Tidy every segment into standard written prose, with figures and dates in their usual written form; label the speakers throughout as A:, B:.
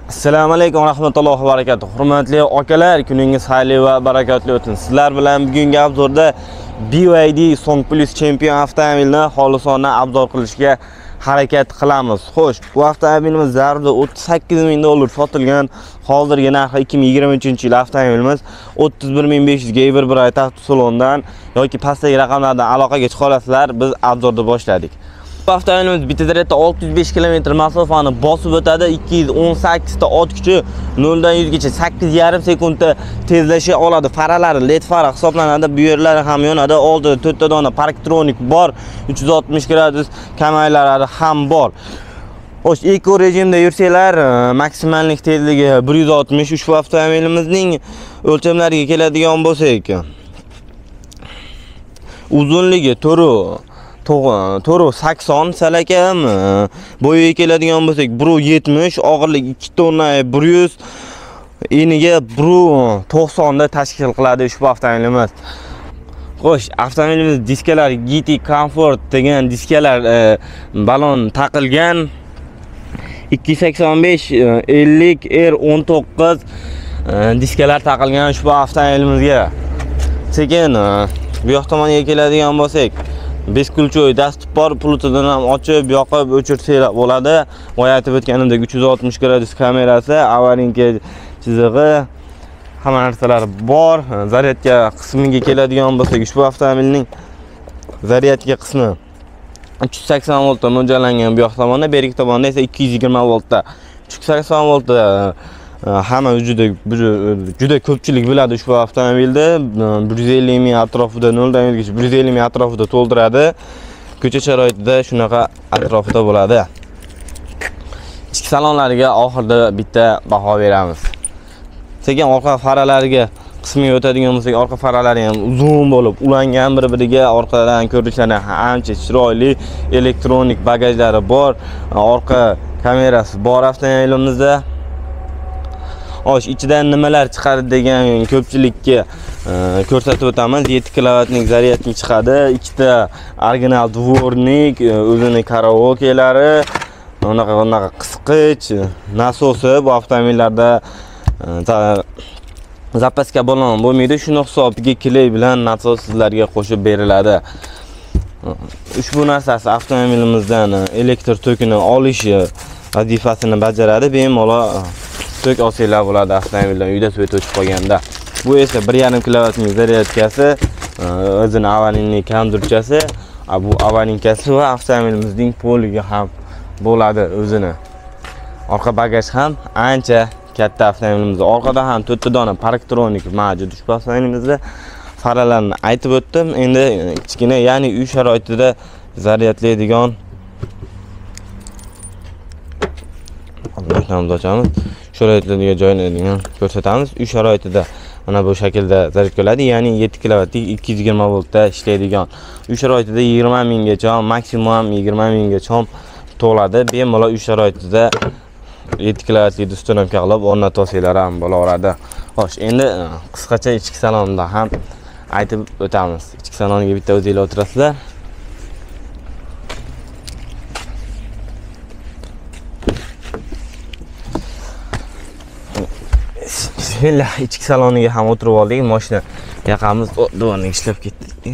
A: Assalomu alaykum va rahmatullohi va barakatuh. Hurmatli akalar, kuningiz xayrli va barakatli o'tsin. Sizlar bilan bugungi obzorda BYD Song Plus Champion avtomobilni xolisona obzor qilishga harakat qilamiz. Xo'sh, bu avtomobilimiz zarda 38 ming dollar sotilgan. Hozirgi narxi 2023-yil avtomobilimiz 31500 ga bir ay taxt salondan yoki pastdagi raqamlardan aloqaga chiqa olasizlar. Biz obzorda boshladik. Bu avtomobilimiz bitida 605 km masofani bosib o'tadi. 218 ta ot kuchi 0 dan 100 gacha 8,5 sekundda tezlasha oladi. Faralari LED fara hisoblanadi. Bu yerlari ham yonadi. Oldida 4 ta dona parktronik bor. 360 gradus kameralari ham bor. Xo'sh, eko rejimda yursanglar, maksimallik tezligi 160. Ushbu avtomobilimizning o'lchamlariga keladigan bo'lsak, uzunligi to'ri 80 salakam, bo'yiga keladigan bo'lsak 170, og'irligi 2 tonna 100, eniga 190 da tashkil qiladi ushbu avtomobilimiz. Xo'sh, avtomobilimiz diskalari GT Comfort degan diskalar balon taqilgan. 285 50 R19 diskalar taqilgan ushbu avtomobilimizga. Sekin bu yoq tomoniga keladigan bo'lsak, 5 kulchoy dastur bor, Bluetoothdan ham ochib, yoqib, o'chirsanglar bo'ladi. Boya aytib o'tganimdek 360 gradus kamerasi, avarinka chizig'i, hamma narsalar bor. Zaryadka qismiga keladigan bo'lsak, ushbu avtomobilning zaryadka qismi 380 voltda mo'ljallangan bu yoq tomonda, beri tomonda esa 220 voltda. 380 voltda hamma juda ko'pchilik biladi ushbu avtomobilda 150 ming atrofida, 0 dan 100 gacha 150 ming atrofida to'ldiradi. Ko'cha sharoitida shunaqa atrofida bo'ladi. Ichki salonlariga oxirida bitta baho beramiz. Sekin orqa faralariga qismiga o'tadigan bo'lsak, orqa faralari ham uzun bo'lib, ulangan bir-biriga, orqadan ko'rinishlari ancha chiroyli, elektronik bagajlari bor, orqa kamerasi bor avtomobilimizda. Xo'sh, ichidan nimalar chiqadi degan ko'pchilikka ko'rsatib o'tamiz. 7 kilovatlik zaryadnik chiqadi, ikkita original dvornik, o'zini karaokelari, unaqa qisqich, nasosi bu avtomobillarda zapaska balon bo'lmaydi. Shuni hisobiga kley bilan nasos sizlarga qo'shib beriladi. Ushbu narsasi avtomobilimizdan elektr tokini olish vazifasini bajaradi. Bemalol tok olsanglar bo'ladi avtomobildan uyda svet o'chib qolganda. Bu esa 1,5 kilovatlik zaryadkasi, o'zini avarinlik kamdurchasi, bu avarinkasi va avtomobilimizning poliga ham bo'ladi o'zini. Orqa bagaj ham ancha katta avtomobilimiz. Orqada ham 4 ta dona parktronik mavjud. Ushbu avtomobilimizda faralarni aytib o'tdim. Endi kichkina, ya'ni uy sharoitida zaryadlaydigan ochamiz. Sharoitlarga joylanadigan ko'rsatamiz. Uy sharoitida mana bu shaklda zaryadlanadi, ya'ni 7 kilovatlik 220 voltda ishlaydigan. Uy sharoitida 20 minggacha, maksimum 20 minggacha to'ladi. Bemalol uy sharoitida 7 kilovatlik ustunamka qilib o'rnatib olsanglar ham bo'laveradi. Xo'sh, endi qisqacha ichki salonda ham aytib o'tamiz. Ichki saloniga bitta o'zinglar o'tirasizlar. Bismillah, ichki saloniga ham o'tirib oldik. Mashina yoqamiz dvornik ishlab ketdi.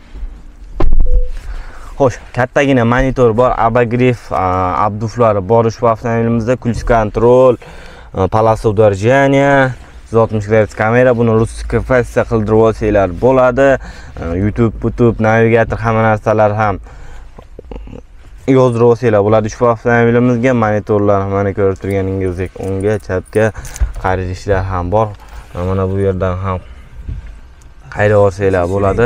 A: Xo'sh, kattagina monitor bor, abagrev abduflari bor ushbu avtomobilimizda, ключ kontrol, полоса удержания, 160 gradus kamera, buni russifikatsiya qildirib olsanglar bo'ladi. YouTube, navigator hamma narsalar ham yozdirib olsanglar bo'ladi. Ushbu avtomobilimizga monitorlar mana ko'rib turganingizdek o'ngga, chapga qayrishlar ham bor. Mana bu yerdan ham qayrab olsanglar bo'ladi.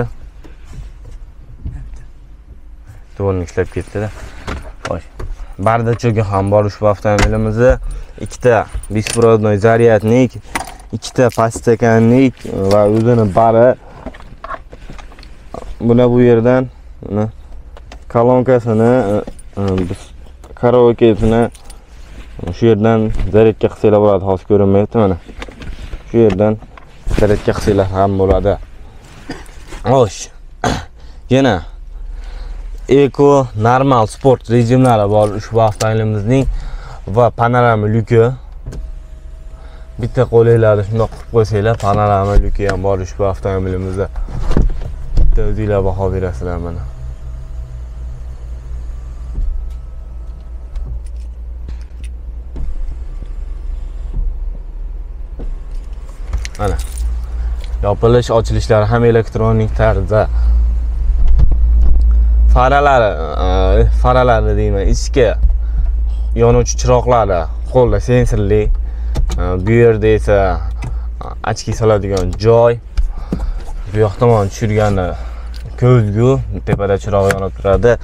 A: Dvornik ishlab ketdi-da. Xo'sh, bardacho'gi ham bor ushbu avtomobilimizda. Ikkita беспроводной zaryadnik, ikkita pastakanlik va o'zini bari. Buni bu yerdan kolonkasini, karaokesini shu yerdan zaryadga qilsanglar bo'ladi. Hozir ko'rinmayapti mana. Shu yerdan zaryadga qilsanglar ham bo'ladi. Xo'sh, yana eko, normal sport rejimlari bor ushbu avtomobilimizning va panorama lyuki bitta qo'linglarni shundoq qilib qo'ysanglar, panorama lyuki ham bor ushbu avtomobilimizda. Bitta o'zinglar baho berasizlar mana. Mana. Yopilish, ochilishlari ham elektronik tarzda. Faralari deyman, ichki yonuvchi chiroqlari qo'lda sensorli. Bu yerda esa ochki soladigan joy. Bu yoq tomon tushirgani ko'zgu, tepada chiroq yonib turadi.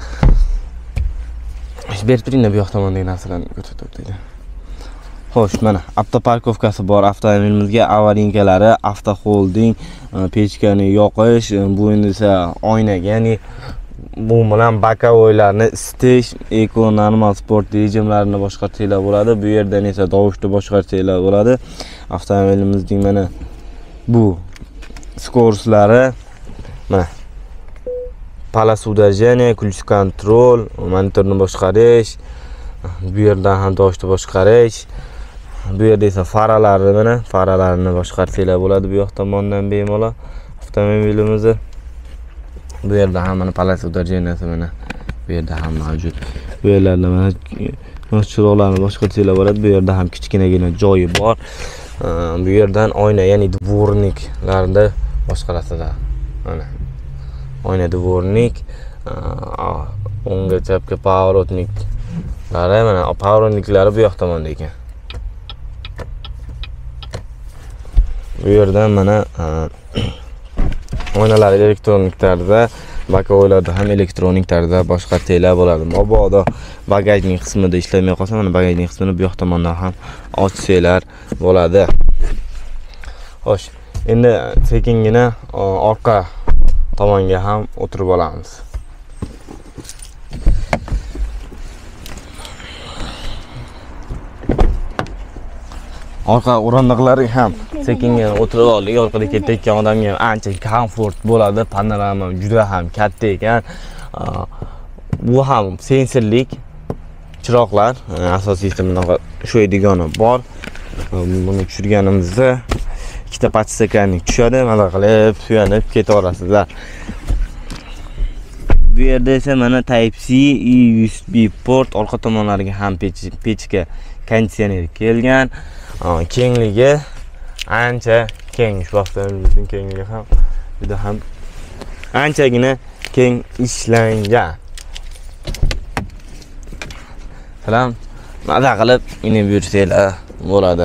A: Berib turinglar, bu yoq tomondagi narsalarni ko'rsatib deydi. Xo'sh, mana avtoparkovkasi bor avtomobilimizga, avarinkalari, avto holding, pechkani yoqish, bu endi esa oynaga, ya'ni bu bilan bokovoylarni isitish, eko normal sport rejimlarini boshqarishlar bo'ladi. Bu yerdan esa tovushni boshqarishlar bo'ladi. Avtomobilimizning mana bu skorslari, mana palas udajeniya, ключ kontrol, monitorni boshqarish, bu yerdan ham tovushni boshqarish. Bu yerda esa faralarni, mana faralarni boshqarishlar bo'ladi bu yoq tomondan bemalol avtomobilimizni. Bu yerda ham mana palas udarjeniyasi mana bu yerda ham mavjud. Bu yerlarda mana chiroqlarni boshqarishlar bo'ladi. Bu yerda ham kichkinagina joyi bor. Bu yerdan oyna, ya'ni dvorniklarni boshqarasizlar. Mana oyna dvornik, o'ngga chapga pavorotniklari, mana pavorotniklari bu yoq tomonda ekan. Bu yerdan mana oynalar elektronik tarzda, bokovoylarda ham elektronik tarzda boshqarishlar bo'ladi. Mabodo bagajning qismida ishlamay qolsa, mana bagajning qismini bu yoq tomondan ham ochsanglar bo'ladi. Xo'sh, endi sekingina orqa tomonga ham o'tirib olamiz. Orqa o'rindiqlari ham sekingina o'tirib oldik. Orqada ketayotgan odamga ham ancha komfort bo'ladi. Panorama juda ham katta ekan. Bu ham sensorlik chiroqlar, asosiysi bunaqa sho'ydigani bor. Buni tushirganimizda ikkita podstakanlik tushadi. Mana qilib suyanib ketaverasizlar. Bu yerda esa mana Type-C, USB port, orqa tomonlariga ham pechka konditsioner kelgan. Kengligi ancha keng, shu avtomobilimizning kengligi ham juda ham anchagina keng ishlangan. Salam, maza qilib minib yursanglar bo'ladi.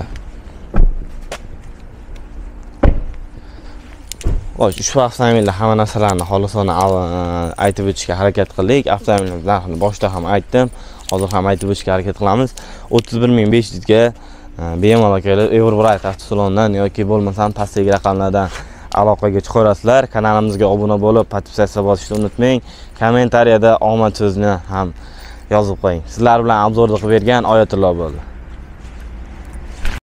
A: Xo'sh, ushbu avtomobilda hamma narsalarni xolisona aytib o'tishga harakat qildik. Avtomobilimiz narxini boshda ham aytdim, hozir ham aytib o'tishga harakat qilamiz. 31500 ga bemalol kelib Everbright avtosalondan yoki bo'lmasam pastdagi raqamlardan aloqaga chiqarasizlar. Kanalimizga obuna bo'lib, podpisatsiya bosishni unutmang. Kommentariyada omad so'zini ham yozib qo'ying. Sizlar bilan obzorni qilib bergan Oyatullo bo'ldi.